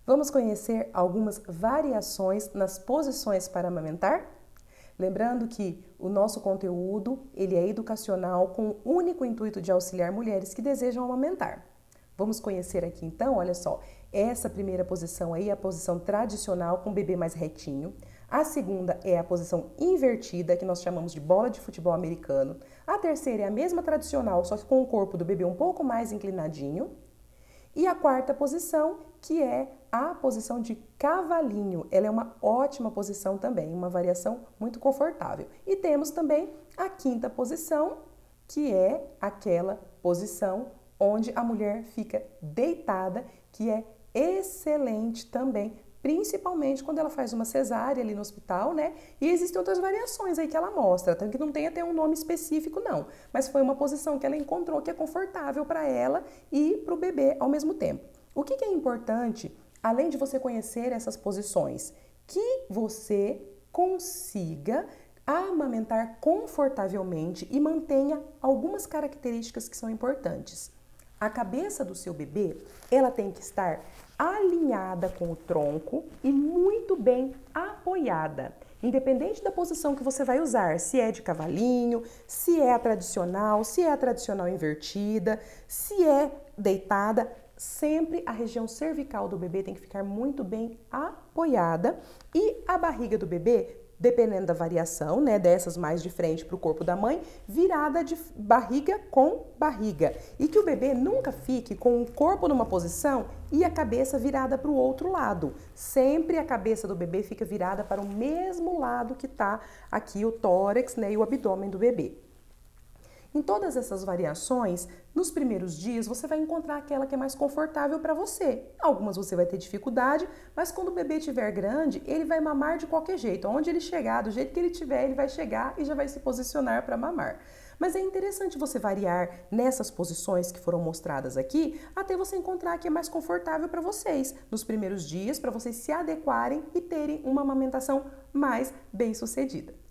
Vamos conhecer algumas variações nas posições para amamentar? Lembrando que o nosso conteúdo ele é educacional com o único intuito de auxiliar mulheres que desejam amamentar. Vamos conhecer aqui então, olha só, essa primeira posição aí é a posição tradicional com o bebê mais retinho. A segunda é a posição invertida, que nós chamamos de bola de futebol americano. A terceira é a mesma tradicional, só que com o corpo do bebê um pouco mais inclinadinho. E a quarta posição, que é a posição de cavalinho. Ela é uma ótima posição também, uma variação muito confortável. E temos também a quinta posição, que é aquela posição onde a mulher fica deitada, que é excelente também, principalmente quando ela faz uma cesárea ali no hospital, né? E existem outras variações aí que ela mostra, tanto que não tem até um nome específico não, mas foi uma posição que ela encontrou que é confortável para ela e para o bebê ao mesmo tempo. O que é importante, além de você conhecer essas posições, que você consiga amamentar confortavelmente e mantenha algumas características que são importantes. A cabeça do seu bebê, ela tem que estar alinhada com o tronco e muito bem apoiada. Independente da posição que você vai usar, se é de cavalinho, se é a tradicional invertida, se é deitada, sempre a região cervical do bebê tem que ficar muito bem apoiada e a barriga do bebê, dependendo da variação, né, dessas mais de frente para o corpo da mãe, virada de barriga com barriga. E que o bebê nunca fique com o corpo numa posição e a cabeça virada para o outro lado. Sempre a cabeça do bebê fica virada para o mesmo lado que está aqui o tórax, né, e o abdômen do bebê. Em todas essas variações, nos primeiros dias você vai encontrar aquela que é mais confortável para você. Algumas você vai ter dificuldade, mas quando o bebê estiver grande, ele vai mamar de qualquer jeito. Onde ele chegar, do jeito que ele tiver, ele vai chegar e já vai se posicionar para mamar. Mas é interessante você variar nessas posições que foram mostradas aqui, até você encontrar a que é mais confortável para vocês nos primeiros dias, para vocês se adequarem e terem uma amamentação mais bem-sucedida.